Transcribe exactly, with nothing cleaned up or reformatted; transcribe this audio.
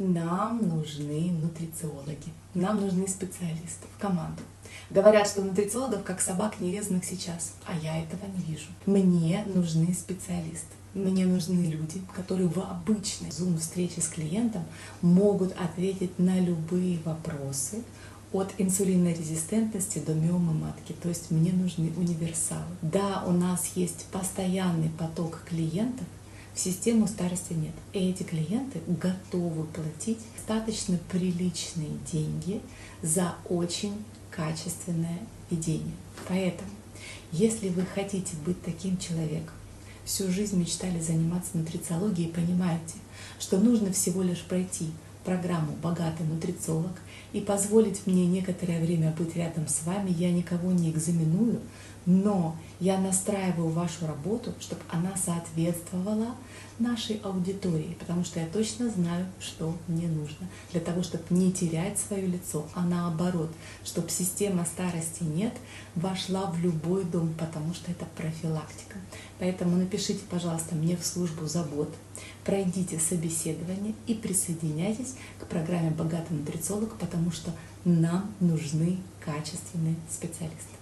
Нам нужны нутрициологи, нам нужны специалисты в команду. Говорят, что нутрициологов как собак нерезанных сейчас, а я этого не вижу. Мне нужны специалисты. Мне нужны люди, которые в обычной зум-встрече с клиентом могут ответить на любые вопросы от инсулинорезистентности до миомы матки. То есть мне нужны универсалы. Да, у нас есть постоянный поток клиентов, в систему старости нет. И эти клиенты готовы платить достаточно приличные деньги за очень качественное ведение. Поэтому, если вы хотите быть таким человеком, всю жизнь мечтали заниматься нутрициологией и понимаете, что нужно всего лишь пройти программу «Богатый нутрициолог» и позволить мне некоторое время быть рядом с вами, я никого не экзаменую, но я настраиваю вашу работу, чтобы она соответствовала нашей аудитории, потому что я точно знаю, что мне нужно для того, чтобы не терять свое лицо, а наоборот, чтобы система старости нет вошла в любой дом, потому что это профилактика. Поэтому напишите, пожалуйста, мне в службу забот, пройдите собеседование и присоединяйтесь к программе «Богатый нутрициолог», потому что нам нужны качественные специалисты.